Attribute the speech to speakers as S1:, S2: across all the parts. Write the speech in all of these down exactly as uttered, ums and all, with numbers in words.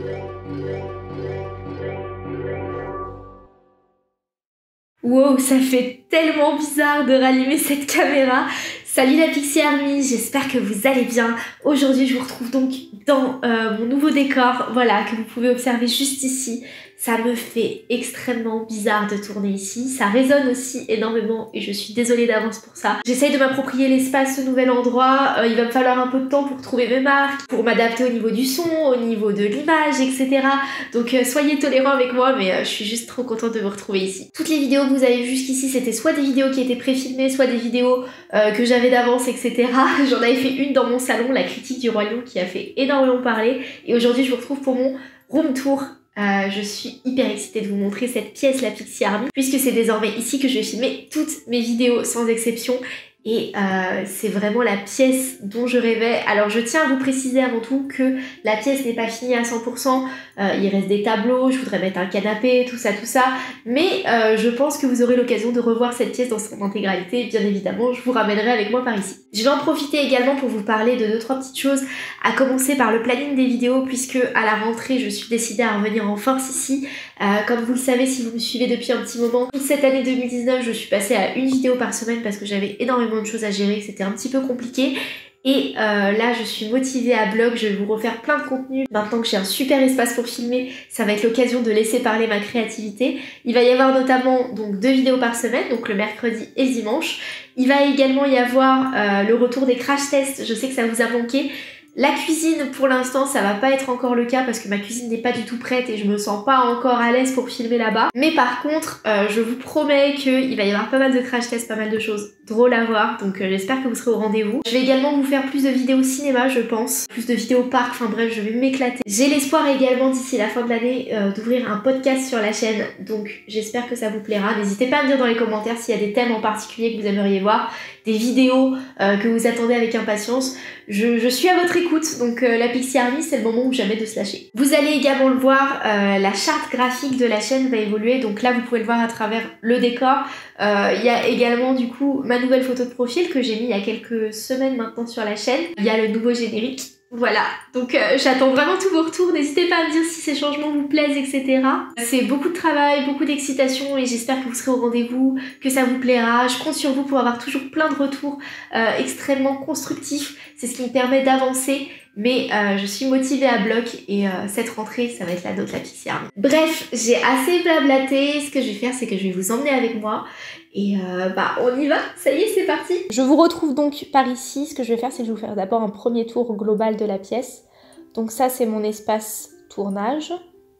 S1: Wow, ça fait tellement bizarre de rallumer cette caméra. Salut la Pixie Army, j'espère que vous allez bien. Aujourd'hui, je vous retrouve donc dans euh, mon nouveau décor, voilà, que vous pouvez observer juste ici. Ça me fait extrêmement bizarre de tourner ici. Ça résonne aussi énormément et je suis désolée d'avance pour ça. J'essaye de m'approprier l'espace, ce nouvel endroit. Euh, il va me falloir un peu de temps pour trouver mes marques, pour m'adapter au niveau du son, au niveau de l'image, et cetera. Donc euh, soyez tolérants avec moi, mais euh, je suis juste trop contente de vous retrouver ici. Toutes les vidéos que vous avez vues jusqu'ici, c'était soit des vidéos qui étaient préfilmées, soit des vidéos euh, que j'avais d'avance, et cetera. J'en avais fait une dans mon salon, la critique du Roi Lion, qui a fait énormément parler. Et aujourd'hui, je vous retrouve pour mon room tour. Euh, je suis hyper excitée de vous montrer cette pièce, la Pixie Army, puisque c'est désormais ici que je vais filmer toutes mes vidéos sans exception. Et euh, c'est vraiment la pièce dont je rêvais. Alors je tiens à vous préciser avant tout que la pièce n'est pas finie à cent pour cent. Euh, il reste des tableaux, je voudrais mettre un canapé, tout ça, tout ça. Mais euh, je pense que vous aurez l'occasion de revoir cette pièce dans son intégralité. Bien évidemment, je vous ramènerai avec moi par ici. Je vais en profiter également pour vous parler de deux trois petites choses. À commencer par le planning des vidéos, puisque à la rentrée, je suis décidée à revenir en force ici. Euh, comme vous le savez, si vous me suivez depuis un petit moment, toute cette année deux mille dix-neuf, je suis passée à une vidéo par semaine parce que j'avais énormément de choses à gérer, que c'était un petit peu compliqué. Et euh, là, je suis motivée à blog, je vais vous refaire plein de contenu. Maintenant que j'ai un super espace pour filmer, ça va être l'occasion de laisser parler ma créativité. Il va y avoir notamment donc deux vidéos par semaine, donc le mercredi et le dimanche. Il va également y avoir euh, le retour des crash tests, je sais que ça vous a manqué. La cuisine, pour l'instant, ça va pas être encore le cas parce que ma cuisine n'est pas du tout prête et je me sens pas encore à l'aise pour filmer là-bas. Mais par contre, euh, je vous promets qu'il va y avoir pas mal de crash tests, pas mal de choses drôles à voir. Donc euh, j'espère que vous serez au rendez-vous. Je vais également vous faire plus de vidéos cinéma, je pense. Plus de vidéos parc, enfin bref, je vais m'éclater. J'ai l'espoir également d'ici la fin de l'année euh, d'ouvrir un podcast sur la chaîne. Donc j'espère que ça vous plaira. N'hésitez pas à me dire dans les commentaires s'il y a des thèmes en particulier que vous aimeriez voir, des vidéos euh, que vous attendez avec impatience. Je, je suis à votre écoute, donc euh, la Pixie Army, c'est le moment où jamais de se lâcher. Vous allez également le voir, euh, la charte graphique de la chaîne va évoluer, donc là vous pouvez le voir à travers le décor. Euh, il y a également du coup ma nouvelle photo de profil que j'ai mis il y a quelques semaines maintenant sur la chaîne. Il y a le nouveau générique. Voilà, donc euh, j'attends vraiment tous vos retours, n'hésitez pas à me dire si ces changements vous plaisent, et cetera. C'est beaucoup de travail, beaucoup d'excitation et j'espère que vous serez au rendez-vous, que ça vous plaira. Je compte sur vous pour avoir toujours plein de retours euh, extrêmement constructifs, c'est ce qui me permet d'avancer, mais euh, je suis motivée à bloc et euh, cette rentrée, ça va être la nôtre, la Pixie Army. Bref, j'ai assez blablaté, ce que je vais faire, c'est que je vais vous emmener avec moi. Et euh, bah on y va, ça y est, c'est parti. Je vous retrouve donc par ici. Ce que je vais faire, c'est que je vais vous faire d'abord un premier tour global de la pièce. Donc ça, c'est mon espace tournage.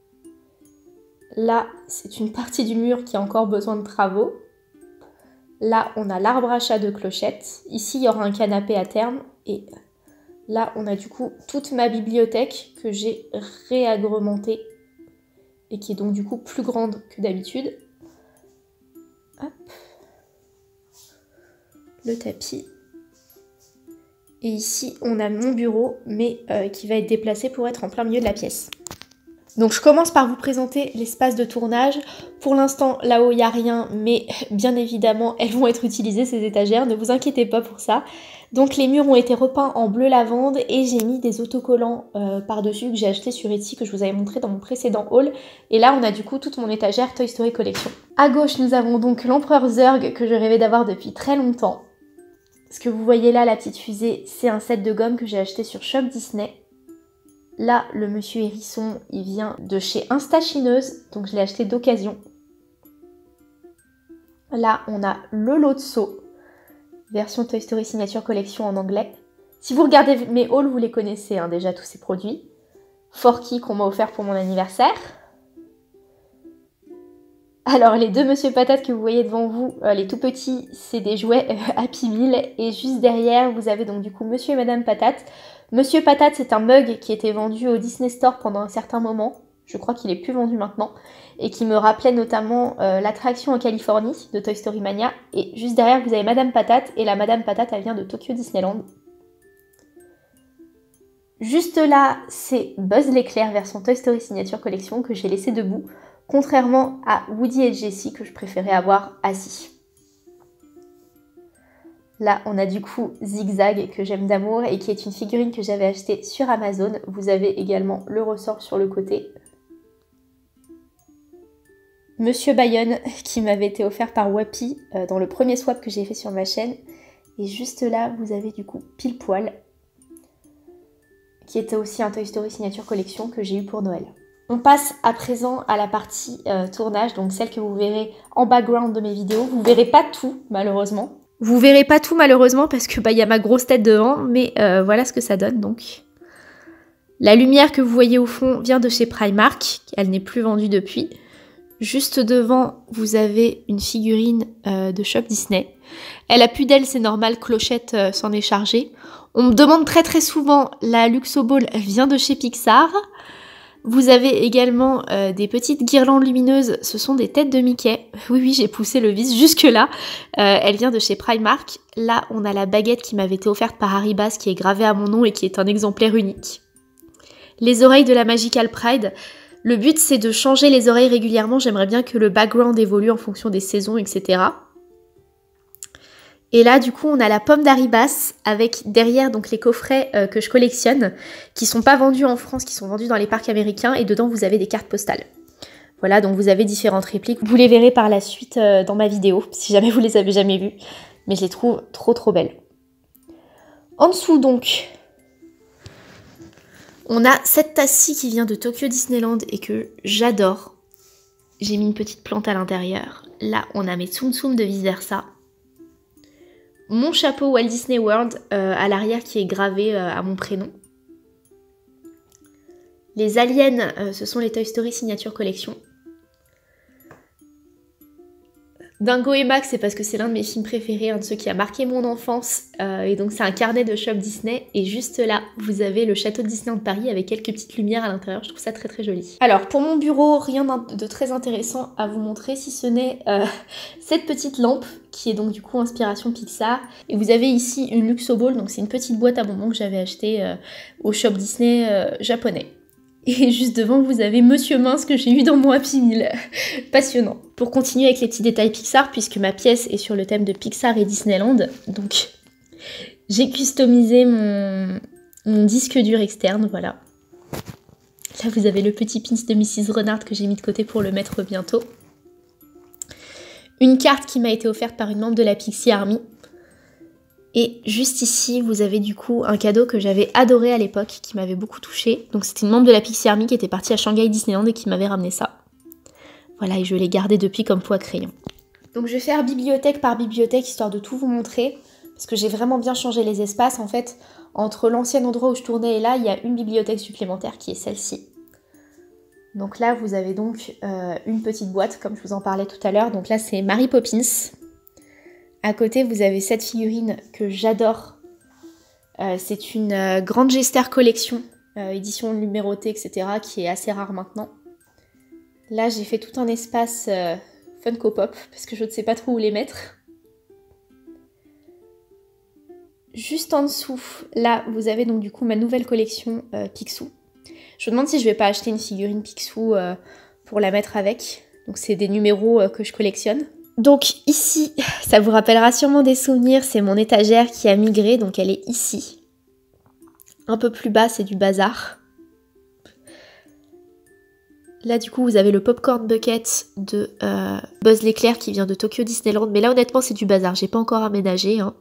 S1: Là, c'est une partie du mur qui a encore besoin de travaux. Là, on a l'arbre à chat de clochette. Ici, il y aura un canapé à terme. Et là, on a du coup toute ma bibliothèque que j'ai réagrémentée et qui est donc du coup plus grande que d'habitude. Hop. Le tapis. Et ici, on a mon bureau, mais euh, qui va être déplacé pour être en plein milieu de la pièce. Donc je commence par vous présenter l'espace de tournage. Pour l'instant, là-haut, il n'y a rien, mais bien évidemment, elles vont être utilisées, ces étagères, ne vous inquiétez pas pour ça. Donc les murs ont été repeints en bleu lavande et j'ai mis des autocollants euh, par-dessus que j'ai acheté sur Etsy, que je vous avais montré dans mon précédent haul. Et là, on a du coup toute mon étagère Toy Story Collection. À gauche, nous avons donc l'Empereur Zurg, que je rêvais d'avoir depuis très longtemps. Ce que vous voyez là, la petite fusée, c'est un set de gomme que j'ai acheté sur Shop Disney. Là, le Monsieur Hérisson, il vient de chez Instachineuse, donc je l'ai acheté d'occasion. Là, on a le Lotso, version Toy Story Signature Collection en anglais. Si vous regardez mes hauls, vous les connaissez hein, déjà, tous ces produits. Forky qu'on m'a offert pour mon anniversaire. Alors, les deux Monsieur Patate que vous voyez devant vous, euh, les tout petits, c'est des jouets euh, Happy Meal. Et juste derrière, vous avez donc du coup Monsieur et Madame Patate. Monsieur Patate, c'est un mug qui était vendu au Disney Store pendant un certain moment. Je crois qu'il est plus vendu maintenant. Et qui me rappelait notamment euh, l'attraction en Californie de Toy Story Mania. Et juste derrière, vous avez Madame Patate. Et la Madame Patate, elle vient de Tokyo Disneyland. Juste là, c'est Buzz l'éclair version Toy Story Signature Collection que j'ai laissé debout. Contrairement à Woody et Jessie que je préférais avoir assis. Là, on a du coup Zigzag que j'aime d'amour et qui est une figurine que j'avais achetée sur Amazon. Vous avez également le ressort sur le côté. Monsieur Bayonne qui m'avait été offert par Wappy euh, dans le premier swap que j'ai fait sur ma chaîne. Et juste là, vous avez du coup Pile Poil, qui était aussi un Toy Story Signature Collection que j'ai eu pour Noël. On passe à présent à la partie euh, tournage, donc celle que vous verrez en background de mes vidéos. Vous verrez pas tout, malheureusement. Vous verrez pas tout, malheureusement, parce que bah, y a ma grosse tête devant, mais euh, voilà ce que ça donne, donc. La lumière que vous voyez au fond vient de chez Primark, elle n'est plus vendue depuis. Juste devant, vous avez une figurine euh, de Shop Disney. Elle a plus d'ailes, c'est normal, Clochette euh, s'en est chargée. On me demande très très souvent, la Luxo Ball vient de chez Pixar. Vous avez également euh, des petites guirlandes lumineuses, ce sont des têtes de Mickey. Oui, oui, j'ai poussé le vis jusque là. Euh, elle vient de chez Primark. Là, on a la baguette qui m'avait été offerte par Haribas, qui est gravée à mon nom et qui est un exemplaire unique. Les oreilles de la Magical Pride. Le but, c'est de changer les oreilles régulièrement. J'aimerais bien que le background évolue en fonction des saisons, et cetera. Et là, du coup, on a la pomme d'Haribas avec derrière donc les coffrets euh, que je collectionne, qui sont pas vendus en France, qui sont vendus dans les parcs américains, et dedans vous avez des cartes postales. Voilà, donc vous avez différentes répliques. Vous les verrez par la suite euh, dans ma vidéo, si jamais vous les avez jamais vues, mais je les trouve trop trop belles. En dessous donc, on a cette tasse-ci qui vient de Tokyo Disneyland et que j'adore. J'ai mis une petite plante à l'intérieur. Là, on a mes Tsum Tsum de vice versa. Mon chapeau Walt Disney World euh, à l'arrière qui est gravé euh, à mon prénom. Les aliens, euh, ce sont les Toy Story Signature Collection. Dingo et Max, c'est parce que c'est l'un de mes films préférés, un de ceux qui a marqué mon enfance. Euh, et donc c'est un carnet de Shop Disney. Et juste là, vous avez le château de Disneyland Paris avec quelques petites lumières à l'intérieur. Je trouve ça très très joli. Alors pour mon bureau, rien de très intéressant à vous montrer, si ce n'est euh, cette petite lampe qui est donc du coup inspiration Pixar. Et vous avez ici une Luxo Ball, donc c'est une petite boîte à bonbons que j'avais achetée euh, au Shop Disney euh, japonais. Et juste devant, vous avez Monsieur Mince que j'ai eu dans mon Happy Meal. Passionnant. Pour continuer avec les petits détails Pixar, puisque ma pièce est sur le thème de Pixar et Disneyland, donc j'ai customisé mon, mon disque dur externe, voilà. Là, vous avez le petit pins de missus Renard que j'ai mis de côté pour le mettre bientôt. Une carte qui m'a été offerte par une membre de la Pixie Army. Et juste ici, vous avez du coup un cadeau que j'avais adoré à l'époque, qui m'avait beaucoup touchée. Donc c'était une membre de la Pixie Army qui était partie à Shanghai Disneyland et qui m'avait ramené ça. Voilà, et je l'ai gardé depuis comme poids crayon. Donc je vais faire bibliothèque par bibliothèque, histoire de tout vous montrer. Parce que j'ai vraiment bien changé les espaces. En fait, entre l'ancien endroit où je tournais et là, il y a une bibliothèque supplémentaire qui est celle-ci. Donc là, vous avez donc euh, une petite boîte, comme je vous en parlais tout à l'heure. Donc là, c'est Mary Poppins. À côté, vous avez cette figurine que j'adore. Euh, c'est une euh, grande Gester collection, euh, édition numérotée, et cetera, qui est assez rare maintenant. Là, j'ai fait tout un espace euh, Funko Pop, parce que je ne sais pas trop où les mettre. Juste en dessous, là, vous avez donc du coup ma nouvelle collection euh, Picsou. Je me demande si je vais pas acheter une figurine Picsou euh, pour la mettre avec. Donc c'est des numéros euh, que je collectionne. Donc ici, ça vous rappellera sûrement des souvenirs, c'est mon étagère qui a migré, donc elle est ici. Un peu plus bas, c'est du bazar. Là du coup, vous avez le Popcorn Bucket de euh, Buzz l'éclair qui vient de Tokyo Disneyland, mais là honnêtement c'est du bazar, j'ai pas encore aménagé. Hein.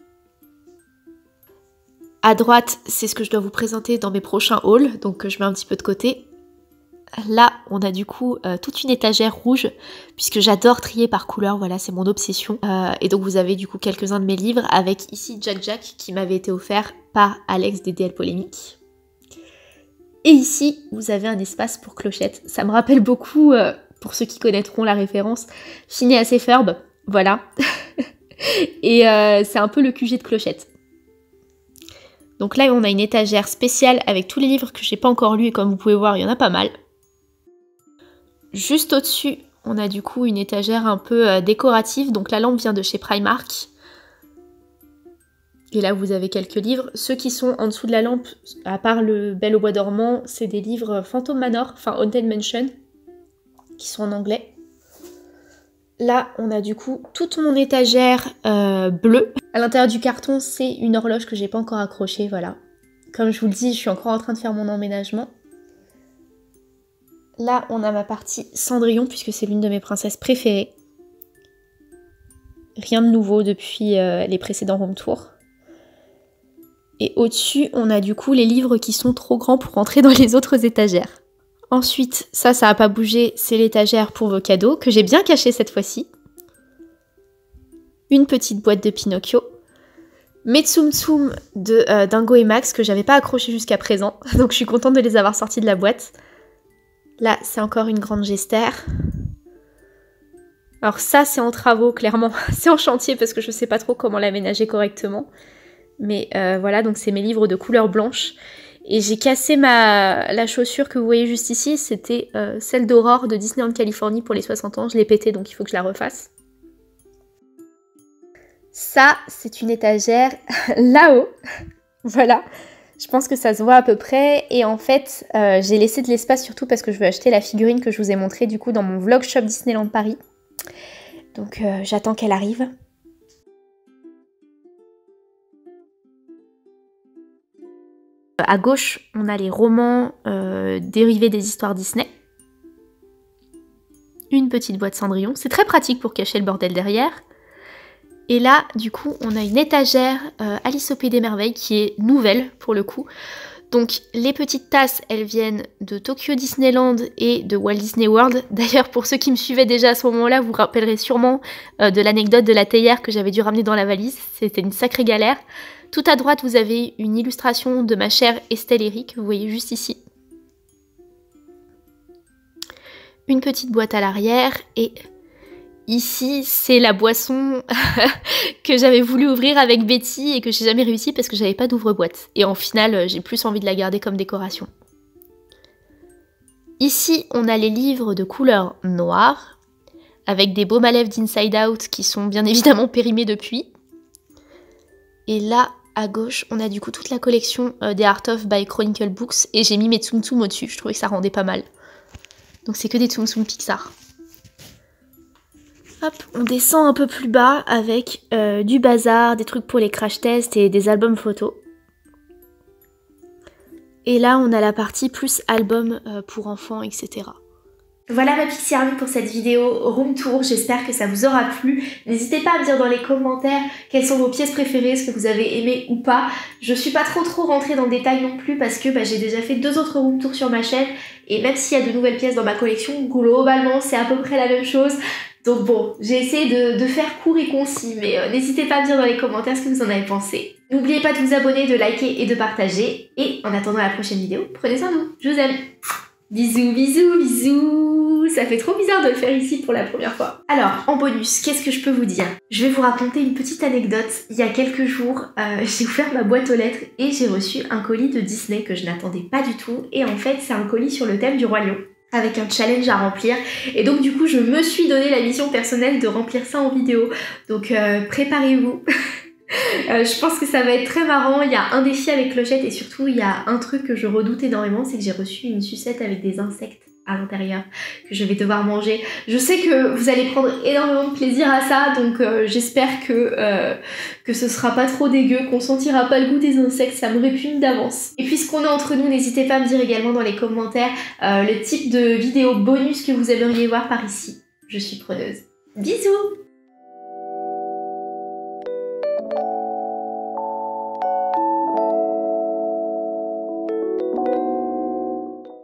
S1: À droite, c'est ce que je dois vous présenter dans mes prochains hauls, donc je mets un petit peu de côté. Là, on a du coup euh, toute une étagère rouge, puisque j'adore trier par couleur, voilà, c'est mon obsession. Euh, et donc vous avez du coup quelques-uns de mes livres, avec ici Jack Jack, qui m'avait été offert par Alex des D L Polémiques. Et ici, vous avez un espace pour Clochette. Ça me rappelle beaucoup, euh, pour ceux qui connaîtront la référence, Phineas et Ferb, voilà. Et euh, c'est un peu le Q G de Clochette. Donc là, on a une étagère spéciale avec tous les livres que j'ai pas encore lus, et comme vous pouvez voir, il y en a pas mal. Juste au-dessus, on a du coup une étagère un peu euh, décorative. Donc la lampe vient de chez Primark. Et là, vous avez quelques livres. Ceux qui sont en dessous de la lampe, à part le Belle au bois dormant, c'est des livres Phantom Manor, enfin Haunted Mansion, qui sont en anglais. Là, on a du coup toute mon étagère euh, bleue. À l'intérieur du carton, c'est une horloge que j'ai pas encore accrochée, voilà. Comme je vous le dis, je suis encore en train de faire mon emménagement. Là, on a ma partie Cendrillon, puisque c'est l'une de mes princesses préférées. Rien de nouveau depuis euh, les précédents home tours. Et au-dessus, on a du coup les livres qui sont trop grands pour rentrer dans les autres étagères. Ensuite, ça, ça n'a pas bougé, c'est l'étagère pour vos cadeaux, que j'ai bien caché cette fois-ci. Une petite boîte de Pinocchio. Mes Tsum Tsum de euh, Dingo et Max, que j'avais pas accroché jusqu'à présent, donc je suis contente de les avoir sortis de la boîte. Là, c'est encore une grande gestère. Alors ça, c'est en travaux, clairement. C'est en chantier parce que je sais pas trop comment l'aménager correctement. Mais euh, voilà, donc c'est mes livres de couleur blanche. Et j'ai cassé ma la chaussure que vous voyez juste ici. C'était euh, celle d'Aurore de Disneyland Californie pour les soixante ans. Je l'ai pétée, donc il faut que je la refasse. Ça, c'est une étagère là-haut. Voilà. Je pense que ça se voit à peu près. Et en fait, euh, j'ai laissé de l'espace surtout parce que je veux acheter la figurine que je vous ai montrée du coup dans mon vlog shop Disneyland Paris. Donc euh, j'attends qu'elle arrive. À gauche, on a les romans euh, dérivés des histoires Disney. Une petite boîte Cendrillon. C'est très pratique pour cacher le bordel derrière. Et là, du coup, on a une étagère euh, Alice au Pays des Merveilles qui est nouvelle pour le coup. Donc les petites tasses, elles viennent de Tokyo Disneyland et de Walt Disney World. D'ailleurs, pour ceux qui me suivaient déjà à ce moment-là, vous vous rappellerez sûrement euh, de l'anecdote de la théière que j'avais dû ramener dans la valise. C'était une sacrée galère. Tout à droite, vous avez une illustration de ma chère Estelle Eric, vous voyez juste ici. Une petite boîte à l'arrière et ici, c'est la boisson que j'avais voulu ouvrir avec Betty et que j'ai jamais réussi parce que j'avais pas d'ouvre-boîte. Et en final, j'ai plus envie de la garder comme décoration. Ici, on a les livres de couleur noire avec des baumes à lèvres d'Inside Out qui sont bien évidemment périmés depuis. Et là, à gauche, on a du coup toute la collection euh, des Art of by Chronicle Books et j'ai mis mes Tsum Tsum au-dessus, je trouvais que ça rendait pas mal. Donc c'est que des Tsum Tsum Pixar. Hop, on descend un peu plus bas avec euh, du bazar, des trucs pour les crash tests et des albums photos. Et là, on a la partie plus album euh, pour enfants, et cetera. Voilà ma Pixie Army pour cette vidéo room tour, j'espère que ça vous aura plu. N'hésitez pas à me dire dans les commentaires quelles sont vos pièces préférées, ce que vous avez aimé ou pas. Je suis pas trop trop rentrée dans le détail non plus parce que bah, j'ai déjà fait deux autres room tours sur ma chaîne et même s'il y a de nouvelles pièces dans ma collection, globalement c'est à peu près la même chose. Donc bon, j'ai essayé de, de faire court et concis, mais euh, n'hésitez pas à me dire dans les commentaires ce que vous en avez pensé. N'oubliez pas de vous abonner, de liker et de partager. Et en attendant la prochaine vidéo, prenez soin de vous, je vous aime. Bisous, bisous, bisous. Ça fait trop bizarre de le faire ici pour la première fois. Alors, en bonus, qu'est-ce que je peux vous dire? Je vais vous raconter une petite anecdote. Il y a quelques jours, euh, j'ai ouvert ma boîte aux lettres et j'ai reçu un colis de Disney que je n'attendais pas du tout. Et en fait, c'est un colis sur le thème du Roi Lion, avec un challenge à remplir. Et donc du coup, je me suis donné la mission personnelle de remplir ça en vidéo. Donc euh, préparez-vous. Euh, je pense que ça va être très marrant. Il y a un défi avec Clochette et surtout il y a un truc que je redoute énormément, c'est que j'ai reçu une sucette avec des insectes à l'intérieur que je vais devoir manger. Je sais que vous allez prendre énormément de plaisir à ça, donc euh, j'espère que, euh, que ce sera pas trop dégueu, qu'on sentira pas le goût des insectes, ça me répugne d'avance. Et puisqu'on est entre nous, n'hésitez pas à me dire également dans les commentaires euh, le type de vidéo bonus que vous aimeriez voir par ici. Je suis preneuse. Bisous!